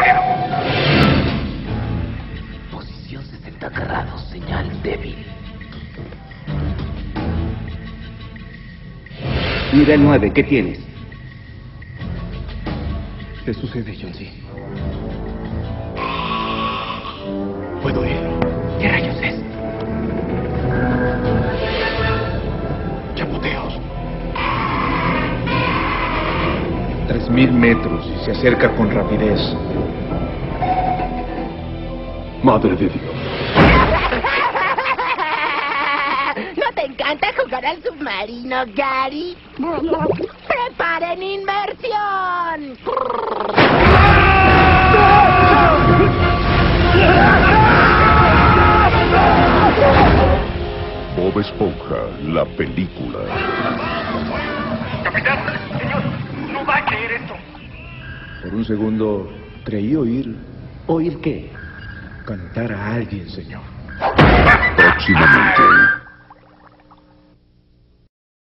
Posición 60 grados, señal débil. Nivel 9, ¿qué tienes? ¿Qué sucede, John C? Puedo ir. ¿Qué rayos es? Chapoteos. 3000 metros y se acerca con rapidez. Madre de Dios. ¿No te encanta jugar al submarino, Gary? ¡Preparen inmersión! Bob Esponja, la película. Capitán, señor, no va a creer esto. Por un segundo creí oír ¿Oír qué? cantar a alguien, señor. Próximamente.